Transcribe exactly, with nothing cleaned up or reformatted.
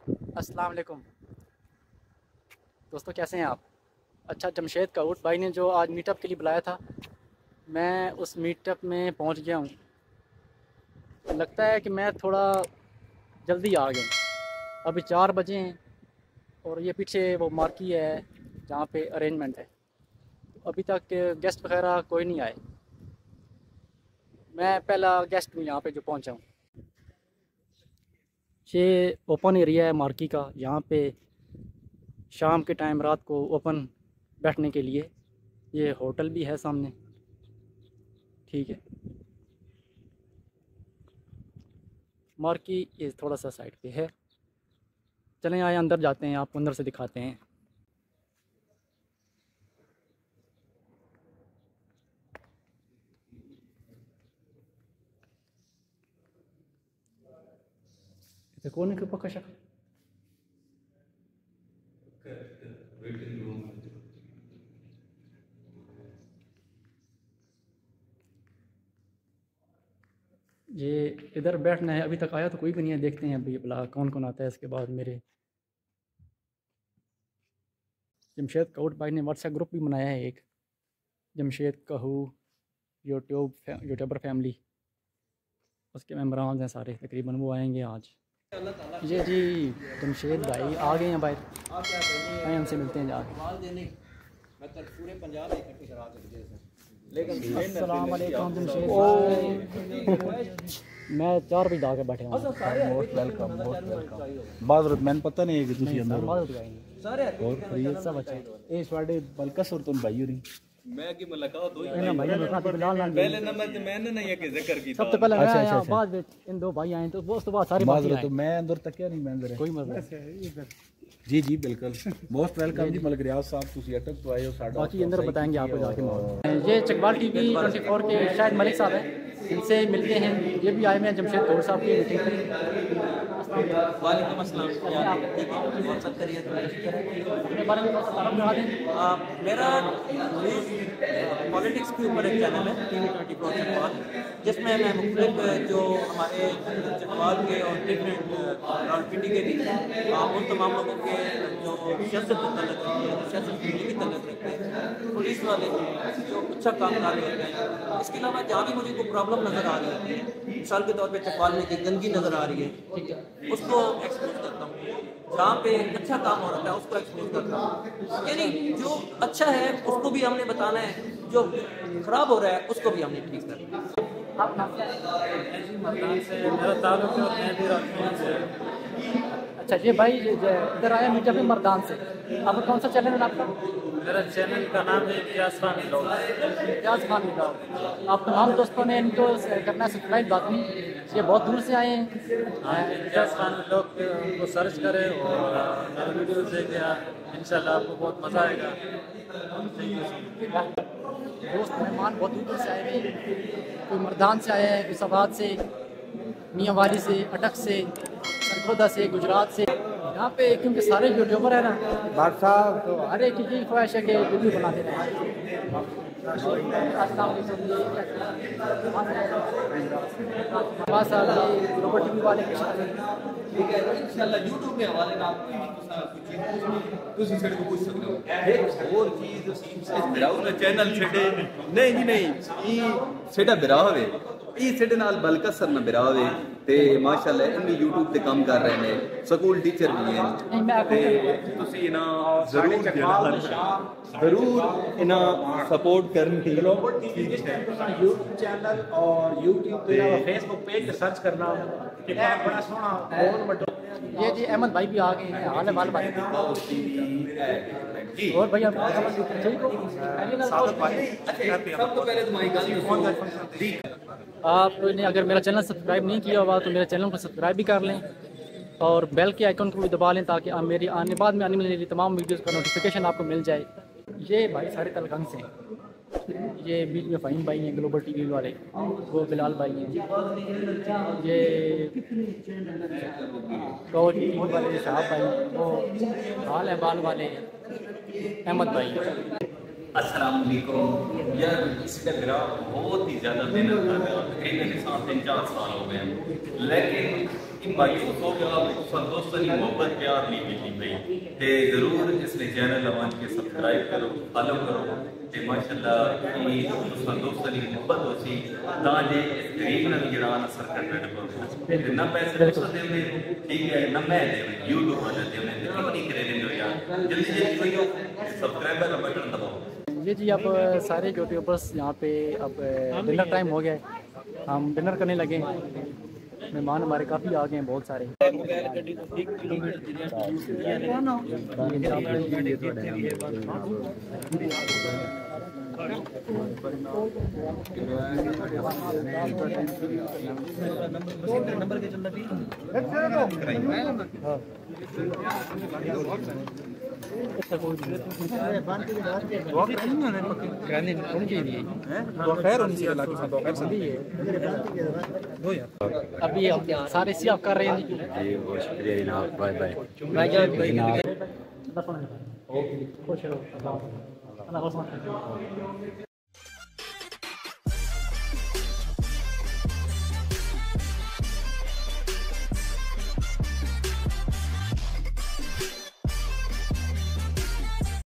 अस्सलाम वालेकुम दोस्तों, कैसे हैं आप। अच्छा, जमशेद काउट भाई ने जो आज मीटअप के लिए बुलाया था, मैं उस मीटअप में पहुंच गया हूं। लगता है कि मैं थोड़ा जल्दी आ गया हूं। अभी चार बजे हैं और ये पीछे वो मार्की है जहाँ पे अरेंजमेंट है। अभी तक गेस्ट वगैरह कोई नहीं आए। मैं पहला गेस्ट हूँ यहाँ पे जो पहुँचा हूँ। ये ओपन एरिया है मार्की का। यहाँ पे शाम के टाइम, रात को ओपन बैठने के लिए ये होटल भी है सामने। ठीक है, मार्की ये थोड़ा सा साइड पे है। चलें आए अंदर जाते हैं, आपको अंदर से दिखाते हैं। इधर कौन है पक्का शक ये इधर बैठना है। अभी तक आया तो कोई भी नहीं है। देखते हैं अभी भला कौन कौन आता है। इसके बाद मेरे जमशेद काउट भाई ने व्हाट्सएप ग्रुप भी बनाया है एक, जमशेद कहू यूट्यूब यूट्यूबर फैमिली। उसके मेम्बरान हैं सारे तकरीबन, वो आएंगे आज। ये जी जमशेद भाई आ गए हैं बाहर, आए हमसे मिलते हैं जाके। अस्सलाम वालेकुम जमशेद भाई। मैं चार बजे आके बैठे हूँ। Most welcome most welcome. माजरत मैंने पता नहीं है कि तुसी अंदर हो और खैरियत सब अच्छा। ए ਤੁਹਾਡੇ ਬਲਕਸੁਰ ਤੋਂ ਭਾਈ ਹੋਰੀ मैं की मुलाकात हुई ना भाई मुलाकात बिलाल नाल पहले नंबर ते मैंने ना ये के जिक्र कीता। सबसे पहले मैं आया, बाद में इन दो भाई आए तो वो उसके बाद सारे बाकी माजरत आए। तो मैं अंदर तकिया नहीं मैं अंदर कोई मतलब जी जी बिल्कुल मोस्ट वेलकम जी मलिक रियाज साहब तुसी अटक तो आए हो साडा बाकी अंदर बताएंगे आपको जाके माहौल। ये चकबाल टीवी चौबीस के शायद मलिक साहब हैं, इनसे मिलते हैं। ये भी आए हुए हैं जमशेद कौर साहब की मीटिंग पर। वालेकुम अस्सलाम। बहुत सब खैरियत अपने बारे में थोड़ा सा तारुफ करा दें। मेरा न्यूज़ पॉलिटिक्स के ऊपर एक चैनल है टीवी ट्वेंटी फोर चकवाल, जिसमें मैं मुख्तलिफ जो हमारे चकवाल के और डिफरेंट रावलपिंडी के भी उन तमाम लोगों के जो सियासत से तल्लुक़ रखते हैं, सियासत फील्ड की तल्लुक़ रखते हैं, पुलिस वाले जो अच्छा काम कर रहे होते हैं। इसके अलावा जहाँ भी मुझे कोई प्रॉब्लम नज़र आ रही होती है, मिसाल के तौर पर चकवाल में की गंदगी नज़र आ रही है, ठीक है, उसको एक्सपोज करता हूँ। जहाँ पे अच्छा काम हो रहा है उसको एक्सपोज करता हूँ। यानी जो अच्छा है उसको भी हमने बताना है, जो खराब हो रहा है उसको भी हमने ठीक करना है। अच्छा ये भाई इधर आया मीटअप में मर्दान से। आपका कौन सा चैनल है आपका? मेरा चैनल का नाम है इतिहास खान व्लॉग। इतिहास खान व्लॉग। आप तमाम दोस्तों ने इनको करना है सब्सक्राइब लाजमी। ये बहुत दूर से आए हैं। इतिहास खान व्लॉग को सर्च करें और मेरे वीडियो देखें, इंशाल्लाह आपको बहुत मज़ा आएगा। दोस्त मेहमान बहुत दूर से आए हैं। कोई मर्दान से आया है, कोई सवाद से, मियाँ वाली से, अटक से, सरगोदा से, गुजरात से। यहाँ पे क्योंकि सारे यूट्यूबर है ना बात साहब, तो हर एक की यही ख्वाहिश है कि वीडियो बनाते रहें। रोबोटिक वाले ठीक है, इंशाल्लाह यूट्यूब के हवाले नाल तुसी साडे को पूछ सकते हो। एक और चीज इस बिराऊ ने चैनल छड़े नहीं जी नहीं, ई सेडा बिराव है, ई सेडे नाल बलकसर ना बिराव है ते माशाल्लाह इन यूट्यूब ते काम कर रहे हैं, स्कूल टीचर भी हैं ते तुसी ना जरूर जरूर इना सपोर्ट करन की यूट्यूब चैनल और यूट्यूब पे फेसबुक पेज सर्च करना है बड़ा सोना बहुत बड़ा। ये जी अहमद भाई भी आ गए हैं। हाल है वाल भाई और भैया सबको पहले तुम्हारी गल आपने अगर मेरा चैनल सब्सक्राइब नहीं किया हुआ तो मेरे चैनल को सब्सक्राइब भी कर लें और बेल के आइकन को भी दबा लें ताकि आप मेरी आने बाद में आने वाली तमाम वीडियोस का नोटिफिकेशन आपको मिल जाए। ये भाई सारे तलगंग से हैं। ये बीच में फ़हीम भाई हैं ग्लोबल टीवी वाले, वो बिलाल भाई हैं। ये तो टीवी वाले शाह भाई, वो हाल है बाल वाले अहमद भाई। अस्सलाम वालेकुम। यार इसका ग्राफ बहुत ही ज़्यादा मेहनत कर रहा है, तकरीबन सात तीन चार साल हो गए हैं, लेकिन कि मायूस हो गया दोस्तनी मोहब्बत प्यार नहीं मिलती पई ते जरूर इसने चैनल अवान के सब्सक्राइब करो फॉलो करो ते माशाल्लाह की दोस्तनी मोहब्बत होसी ताजे इस गरीब ने जड़ा असर करना पड़े ते ना पैसे दोस्त देने ठीक है ना मैं देने यूट्यूब वाले देने ते क्यों नहीं करे देंगे यार जल्दी जल्दी कोई सब्सक्राइबर का बटन दबाओ। ये जी अब सारे यूट्यूबर्स यहाँ पे अब डिनर टाइम हो गया है, हम डिनर करने लगे हैं। मेहमान हमारे काफ़ी आ गए हैं, बहुत सारे। नंबर के चलता अभी हम सारे सियाफ कर रहे हैं। शुक्रिया जनाब, बाय बाय। खुश रहो।